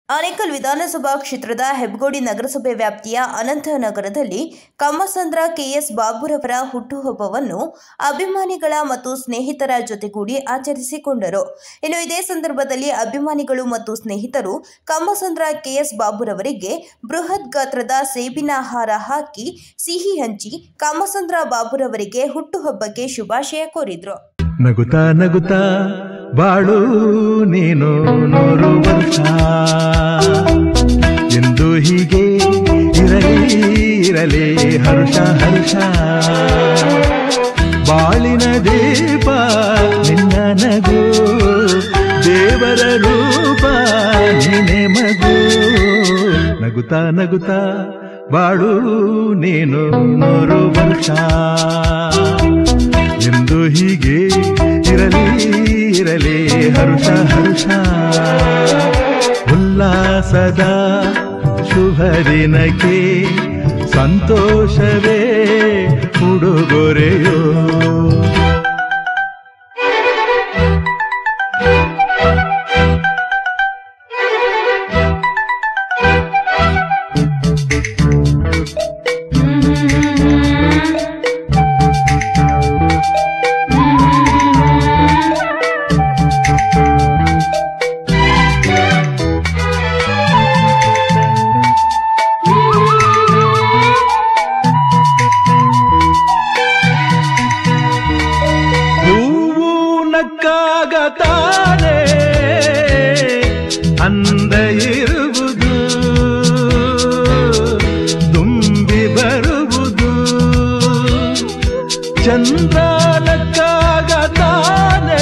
ಆನೇಕಲ್ ವಿಧಾನಸಭಾ ಕ್ಷೇತ್ರದ ಹೆಬ್ಬಗೋಡಿ ನಗರಸಭೆ ವ್ಯಾಪ್ತಿಯ ಅನಂತನಗರದಲ್ಲಿ ಕಮ್ಮಸಂದ್ರ ಕೆಎಸ್ ಬಾಬುರವರ ಹುಟ್ಟುಹಬ್ಬವನ್ನು ಅಭಿಮಾನಿಗಳ ಮತ್ತು ಸ್ನೇಹಿತರ ಜೊತೆಗೂಡಿ ಆಚರಿಸಿಕೊಂಡರು. ಇನ್ನು ಇದೇ ಸಂದರ್ಭದಲ್ಲಿ ಅಭಿಮಾನಿಗಳು ಮತ್ತು ಸ್ನೇಹಿತರು ಕಮ್ಮಸಂದ್ರ ಕೆಎಸ್ ಬಾಬುರವರಿಗೆ ಬೃಹತ್ ಗಾತ್ರದ ಸೇಬಿನ ಹಾರ ಹಾಕಿ ಸಿಹಿ ಹಂಚಿ ಕಮ್ಮಸಂದ್ರ ಬಾಬುರವರಿಗೆ ಹುಟ್ಟುಹಬ್ಬಕ್ಕೆ ಶುಭಾಶಯ ಕೋರಿದ್ರು. ನಗುತ್ತಾ ನಗುತ್ತಾ ಬಾಳು ನೀನು 100 ವರ್ಷ ಎಂದು ಹೀಗೆ ಇರಲಿ ಹರ್ಷ ಹರ್ಷ. ಬಾಳಿನ ದೀಪ ನಿನ್ನ ನಗು, ದೇವರ ರೂಪ ನೀನೆ ಮಗು. ನಗುತ್ತಾ ನಗುತ್ತಾ ಬಾಳು ನೀನು 100 ವರ್ಷ ಎಂದು ಹೀಗೆ ಇರಲಿ ಹರ್ಷ ಹರ್ಷ. ಉಲ್ಲಾಸದ ಶುಭ ದಿನಕ್ಕೆ ಸಂತೋಷವೇ ಉಡುಗೊರೆಯೋ. ನಕ್ಕಾಗತಾನೆ ಅಂದ ಇರುವುದು, ತುಂಬಿ ಬರುವುದು. ಚಂದ್ರ ನಕ್ಕಾಗತಾನೆ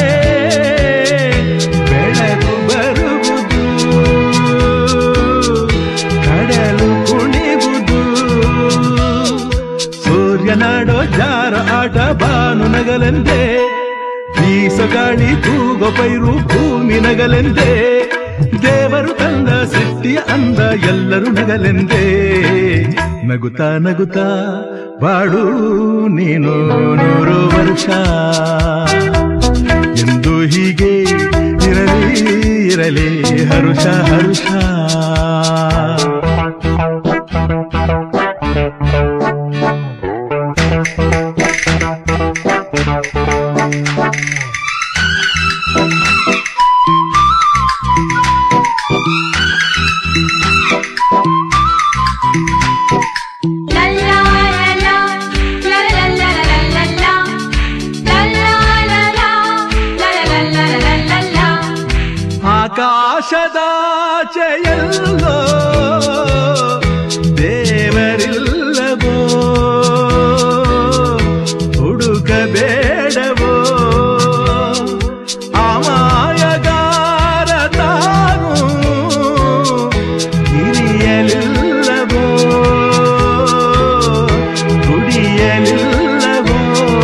ಬೆಳಕು ಬರುವುದು, ಕಡಲು ಕುಣಿವುದು. ಸೂರ್ಯನಾಡೋ ಜಾರ ಆಟ ಬಾನು ನಗಲೆಂದೇ, ಬೀಸಗಾಳಿ ತೂಗೋ ಪೈರು ಭೂಮಿ ನಗಲೆಂದೇ. ದೇವರು ತಂದ ಸೃಷ್ಟಿಯ ಅಂದ ಎಲ್ಲರೂ ನಗಲೆಂದೇ. ನಗುತ್ತಾ ನಗುತ್ತಾ ಬಾಳು ನೀನು 100 ವರ್ಷ ಎಂದು ಹೀಗೆ ಇರಲಿ ಹರ್ಷ ಹರ್ಷ. ಆಕಾಶದಾಚೆಯಲ್ಲೋ ದೇವರಿಲ್ಲವೋ, ಹುಡುಕಬೇಡವೋ. ಅಮಾಯಗಾರ ತಾನು ಹಿರಿಯಲಿಲ್ಲವೋ, ದುಡಿಯಲಿಲ್ಲವೋ.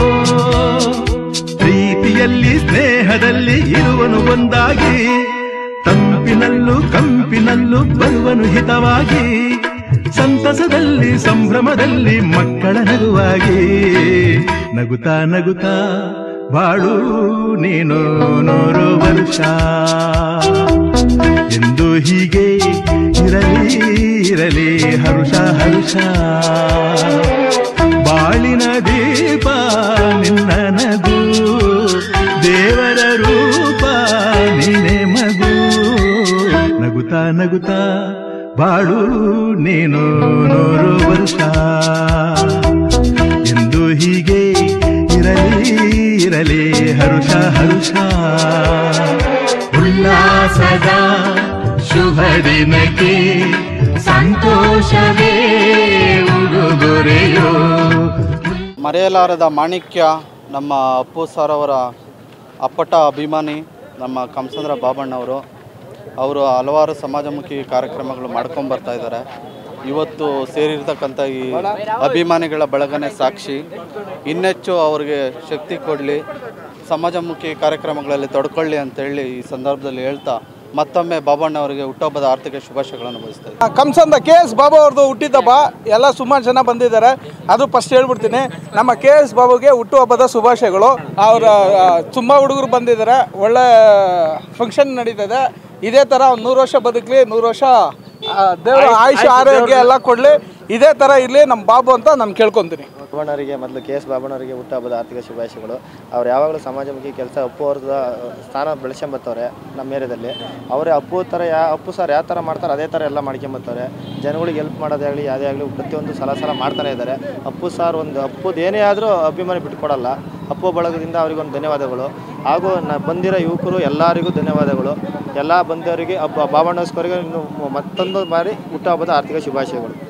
ಪ್ರೀತಿಯಲ್ಲಿ ಸ್ನೇಹದಲ್ಲಿ ಇರುವನು ಒಂದಾಗಿ, ತಂಪಿನಲ್ಲೂ ಕಂಪಿನಲ್ಲೂ ಬರುವನು ಹಿತವಾಗಿ. ಸಂತಸದಲ್ಲಿ ಸಂಭ್ರಮದಲ್ಲಿ ಮಕ್ಕಳ ನಗುವಾಗಿ. ನಗುತ್ತಾ ನಗುತ್ತಾ ಬಾಳು ನೀನು 100 ವರ್ಷ ಎಂದು ಹೀಗೆ ಇರಲಿ ಹರ್ಷ ಹರ್ಷ. ಬಾಳಿನ ದೀಪ ನಿನ್ನ ನಗು, ದೇವರ ರೂಪ ನೀನೆ ಮಗು. ನಗುತ್ತಾ ನಗುತ್ತಾ ಬಾಳು ನೀನು 100 ವರ್ಷ ಎಂದು ಹೀಗೆ ಇರಲಿ ಹರ್ಷ ಹರ್ಷ. ಉಲ್ಲಾಸದ ಶುಭ ದಿನಕ್ಕೆ ಸಂತೋಷವೇ ಉಡುಗೊರೆಯೋ. ಮರೆಯಲಾರದ ಮಾಣಿಕ್ಯ ನಮ್ಮ ಅಪ್ಪು ಸರ್ ಅವರ ಅಪ್ಪಟ ಅಭಿಮಾನಿ ನಮ್ಮ ಕಮ್ಮಸಂದ್ರ ಬಾಬಣ್ಣವರು. ಅವರು ಹಲವಾರು ಸಮಾಜಮುಖಿ ಕಾರ್ಯಕ್ರಮಗಳು ಮಾಡ್ಕೊಂಬರ್ತಾ ಇದ್ದಾರೆ. ಇವತ್ತು ಸೇರಿರ್ತಕ್ಕಂಥ ಈ ಅಭಿಮಾನಿಗಳ ಬಳಗನೆ ಸಾಕ್ಷಿ. ಇನ್ನೆಚ್ಚು ಅವ್ರಿಗೆ ಶಕ್ತಿ ಕೊಡಲಿ, ಸಮಾಜಮುಖಿ ಕಾರ್ಯಕ್ರಮಗಳಲ್ಲಿ ತೊಡ್ಕೊಳ್ಳಿ ಅಂತೇಳಿ ಈ ಸಂದರ್ಭದಲ್ಲಿ ಹೇಳ್ತಾ ಮತ್ತೊಮ್ಮೆ ಬಾಬಣ್ಣ ಅವರಿಗೆ ಹುಟ್ಟುಹಬ್ಬದ ಆರ್ಥಿಕ ಶುಭಾಶಯಗಳನ್ನು ಬಯಸ್ತಾ ಇದ್ದೀನಿ. ಕಮ್ಮಸಂದ್ರ KS ಬಾಬು ಅವ್ರದ್ದು ಹುಟ್ಟಿದಬ್ಬ ಎಲ್ಲ ಸುಮಾರು ಜನ ಬಂದಿದ್ದಾರೆ. ಅದು ಫಸ್ಟ್ ಹೇಳ್ಬಿಡ್ತೀನಿ, ನಮ್ಮ KS ಬಾಬುಗೆ ಹುಟ್ಟುಹಬ್ಬದ ಶುಭಾಶಯಗಳು. ಅವರ ತುಂಬ ಹುಡುಗರು ಬಂದಿದ್ದಾರೆ, ಒಳ್ಳೆ ಫಂಕ್ಷನ್ ನಡೀತದೆ. ಇದೇ ಥರ 100 ವರ್ಷ ಬದುಕಲಿ, 100 ವರ್ಷ ದೇವರ ಆಯುಷ ಆರೋಗ್ಯ ಎಲ್ಲ ಕೊಡಲಿ, ಇದೇ ಥರ ಇರಲಿ ನಮ್ಮ ಬಾಬು ಅಂತ ನಾನು ಕೇಳ್ಕೊತೀನಿ. ಬಾಬಣ್ಣವರಿಗೆ ಮೊದಲು ಕೆ ಎಸ್ ಬಾಬಣ್ಣವರಿಗೆ ಹುಟ್ಟುಹಬ್ಬದ ಆರ್ಥಿಕ ಶುಭಾಶಯಗಳು. ಅವ್ರು ಯಾವಾಗಲೂ ಸಮಾಜಮುಖಿ ಕೆಲಸ ಅಪ್ಪು ಅವ್ರದ ಸ್ಥಾನ ಬೆಳೆಸ್ಕೊಂಬತ್ತವ್ರೆ ನಮ್ಮ ಏರಿಯಾದಲ್ಲಿ. ಅವರೇ ಅಪ್ಪು ಸರ್ ಯಾವ ಥರ ಮಾಡ್ತಾರೆ ಅದೇ ಥರ ಎಲ್ಲ ಮಾಡ್ಕೊಂಬತ್ತವ್ರೆ. ಜನಗಳಿಗೆ ಹೆಲ್ಪ್ ಮಾಡೋದೇ ಆಗಲಿ ಯಾವುದೇ ಆಗಲಿ ಪ್ರತಿಯೊಂದು ಸಲ ಮಾಡ್ತಾನೆ ಇದ್ದಾರೆ. ಅಪ್ಪುದು ಏನೇ ಆದರೂ ಅಭಿಮಾನಿ ಬಿಟ್ಕೊಡಲ್ಲ. ಅಪ್ಪು ಬಳಗದಿಂದ ಅವರಿಗೊಂದು ಧನ್ಯವಾದಗಳು. ಹಾಗೂ ಬಂದಿರೋ ಯುವಕರು ಎಲ್ಲರಿಗೂ ಧನ್ಯವಾದಗಳು. ಎಲ್ಲ ಬಂದವರಿಗೆ ಬಾಬಣ್ಣಸ್ಕರಿಗೆ ಇನ್ನು ಮತ್ತೊಂದು ಬಾರಿ ಹುಟ್ಟುಹಬ್ಬದ ಆರ್ಥಿಕ ಶುಭಾಶಯಗಳು.